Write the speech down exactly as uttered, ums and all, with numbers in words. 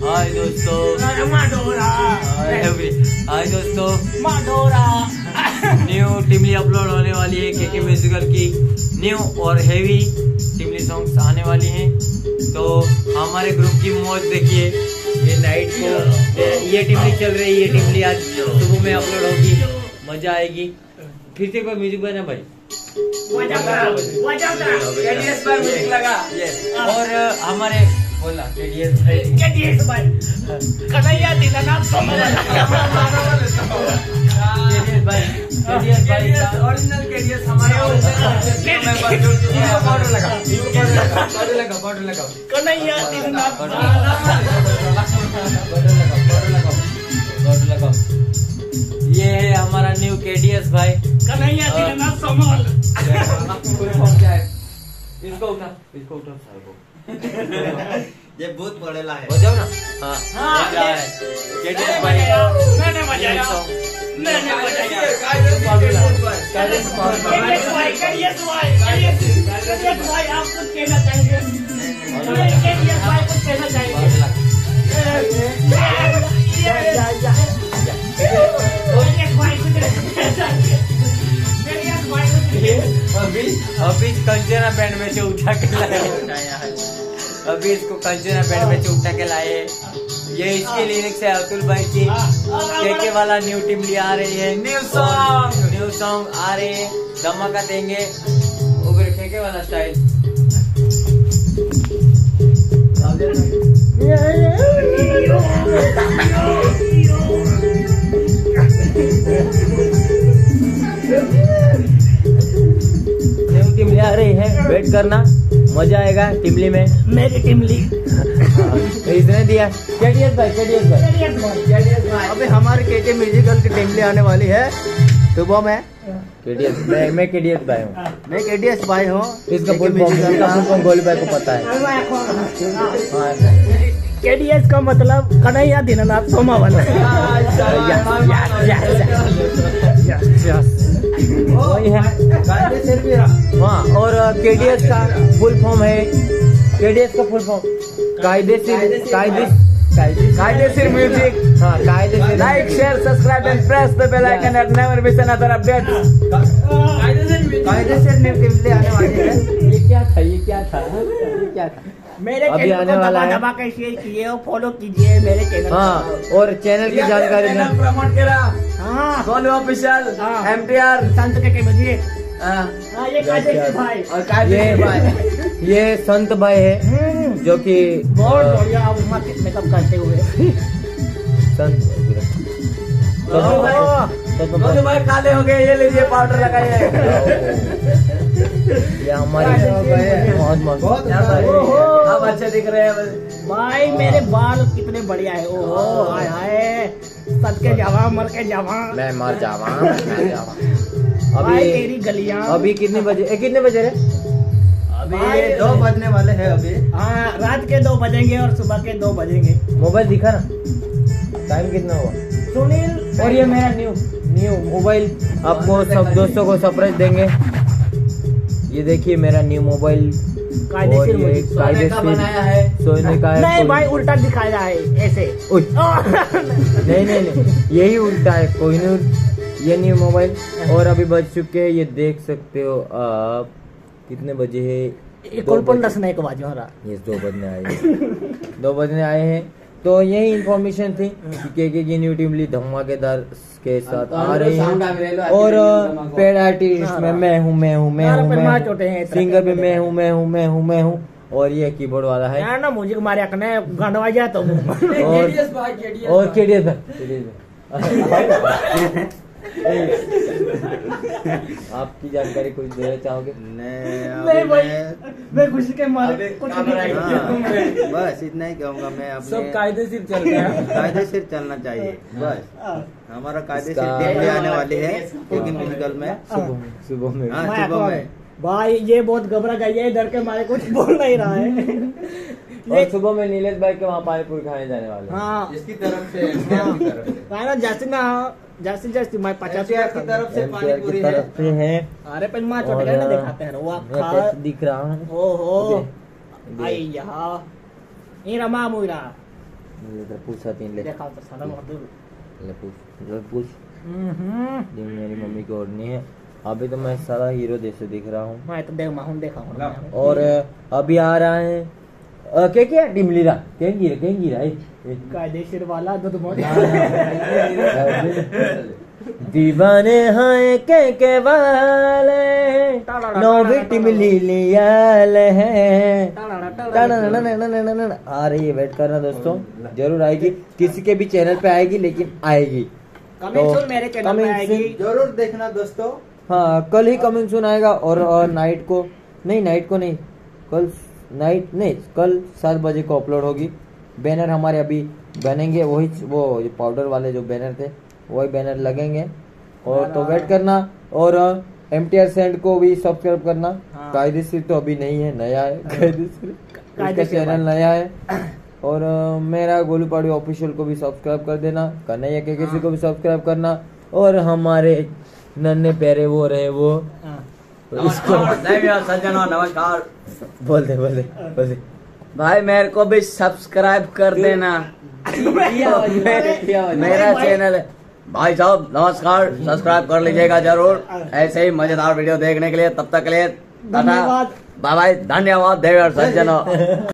हाय दोस्तों, हाय दोस्तों, new Timli upload होने वाली है। के के म्यूजिकल की न्यू और हेवी टिमली सॉन्ग्स आने वाली हैं। तो हमारे ग्रुप की मौज देखिए। ये नाइट को ये टिमली चल रही है, ये टिमली आज सुबह में अपलोड होगी, मजा आएगी। फिर से कोई म्यूजिक बना भाई, और हमारे बोला केडीएस भाई, केडीएस भाई कन्हैया दीनानाथ केडीएस भाई, केडीएस भाई ओरिजिनल केडीएस हमारे मेंबर जो बॉर्डर लगा, बॉर्डर लगा, बॉर्डर लगा, कन्हैया दीनानाथ बॉर्डर लगा, बॉर्डर लगा, बॉर्डर लगा। ये है हमारा न्यू केडीएस भाई, कन्हैया दीनानाथ समोल। क्या है इसको उठा, इसको उठा साहब, ये बहुत बड़ेला है, बजाओ ना। हाँ हाँ, क्या है केडीएस भाई, मैंने बजाया, मैंने बजाया, केडीएस भाई, केडीएस भाई, केडीएस भाई, आप कुछ कहना चाहेंगे? केडीएस भाई कुछ कहना चाहेंगे? अभी अभी कंचना बैंड में से उठा के लाए, अभी इसको कंचना बैंड में से उठा के लाए। ये इसके लिरिक्स है अतुल भाई की। केके वाला न्यू टिमली आ रही है, न्यू सॉन्ग, न्यू सॉन्ग आ रहे हैं, धमाका देंगे। उधर केके वाला स्टाइल टिमली आ रही है, वेट करना, मजा आएगा टिमली में। मेरी टिमली इसने दिया केडीएस भाई, केडीएस भाई, केडीएस भाई। अबे हमारे केके म्यूजिकल की टिमली आने वाली है सुबह में। केडीएस मैं मैं केडीएस भाई हूँ, मैं केडीएस भाई हूँ। इसका फुल फॉर्म गोली भाई को पता है। केडीएस का मतलब कन्हैया दीनानाथ सोमावन। वही है हाँ। और केडीएस का फुल फॉर्म है, केडीएस का फुल फॉर्म कायदेशीर कायदेशीर कायदेशीर म्यूजिक। हाँ, कायदेशीर। Like share subscribe and press the bell icon and never miss another update. कायदेशीर टिमली आने वाली है। ये क्या था, ये क्या था, ये क्या था? मेरे अभी आने वाला है, दबा के शेयर कीजिए और फॉलो कीजिए मेरे चैनल। हाँ, और चैनल की जानकारी प्रमोट करा। हाँ, गोलू ऑफिशियल, एमटीआर, संत के मुझे। हाँ, ये कायदेशीर भाई और कायदेशीर भाई, ये संत भाई है जो कि बहुत बढ़िया मेकअप करते हुए संत दोनों भाई काले हो गए। ये लीजिए पाउडर लगाइए। ये हमारी बहुत बहुत आप अच्छे दिख रहे हैं भाई। मेरे बाल कितने बढ़िया है। ओहो हाय हाय, सद के जावा मर के जावा, मैं मर जावा, मैं जावा। अभी तेरी गलियां अभी कितने बजे ए, कितने बजे रहे? अभी दो बजने वाले हैं अभी। हाँ, रात के दो बजेंगे और सुबह के दो बजेंगे। मोबाइल दिखा ना, टाइम कितना हुआ सुनील? और ये मेरा न्यू न्यू मोबाइल आपको सब दोस्तों को सरप्राइज देंगे। ये देखिए मेरा न्यू मोबाइल, कायदेशीर बनाया है, सोने का है। नहीं भाई, उल्टा दिखाया है ऐसे। नहीं नहीं नहीं, यही उल्टा है, कोई नहीं। ये न्यू मोबाइल और अभी बज चुके हैं, ये देख सकते हो आप कितने बजे है। ये दो बजने आए दो बजने आए हैं। तो यही इन्फॉर्मेशन थी कि के की न्यू टिमली धमाकेदार के साथ आ रही है। और पेड आर्टिस्ट में मैं हूँ मैं हूँ मैं हूँ मैं हूँ, सिंगर में मैं हूँ मैं हूँ मैं हूँ मैं हूँ, और ये कीबोर्ड वाला है ना म्यूजिक मारे अपने गंडवा जा। तो और केडीएस भाई, आपकी जानकारी कुछ देना चाहोगे? नहीं भाई, मैं खुशी के मारे कुछ नहीं, बस इतना ही कहूँगा मैं। अपने सब कायदेशीर चल रहा है, कायदेशीर चलना चाहिए बस। हमारा कायदेशीर टिमली आने वाली है के के म्यूजिकल में सुबह में। हाँ, सुबह में भाई। ये बहुत घबरा गई है, डर के मारे कुछ बोल नहीं रहा है। और सुबह में नीलेश भाई के वहाँ पानी पूरी खाने जाने वाले। हाँ, इसकी तरफ से जैसे ना जैसे जैसे मैं पचास की तरफ से पानी पूरी है। अरे पर माँ छोटे ना दिखाते हैं, वो खा दिख रहा है। ओहो आई यहाँ ये रमा मुरा ले पूछा तीन ले देखा तो साला बहादुर ले पूछ ले पूछ जो मेरी मम्मी की ओढ़नी है। अभी तो मैं सारा हीरो जैसे दिख रहा हूँ। मैं तो देख माहौल देखा हूँ। और अभी आ रहा है क्या क्या डिमलीरा क्या गिरा क्या गिरा कायदेशीर वाला दूध मोड़ी दीवाने हैं के के वाले नौवी टिमली लियाल है। आ रही है, वेट करना दोस्तों, जरूर आएगी। किसी के भी चैनल पे आएगी लेकिन आएगी। कमिंग सून मेरे चैनल पे आएगी, जरूर देखना दोस्तों। हाँ कल ही कमिंग सून आएगा। और, और नाइट को नहीं नाइट को नहीं कल नाइट नहीं कल सात बजे को अपलोड होगी। बैनर हमारे अभी बनेंगे, वही वो पाउडर वाले जो बैनर थे वही बैनर लगेंगे। और तो वेट करना। और एम टी आर सेंड को भी सब्सक्राइब करना। हाँ। कायदेशीर तो अभी नहीं है, नया है कायदेशीर, उसका चैनल नया है। और uh, मेरा गोलू पाड़ी ऑफिशियल को भी सब्सक्राइब कर देना। कन्हैया के किसी को भी सब्सक्राइब करना। और हमारे नन्हे प्यारे वो रहे वो सज्जनों नमस्कार बोल दे बोल दे बोल दे भाई, मेरे को भी सब्सक्राइब कर देना। मेरा चैनल है भाई साहब, नमस्कार, सब्सक्राइब कर लीजिएगा जरूर ऐसे ही मजेदार वीडियो देखने के लिए। तब तक के लिए टाटा बाय बाय, धन्यवाद देवर सज्जनों।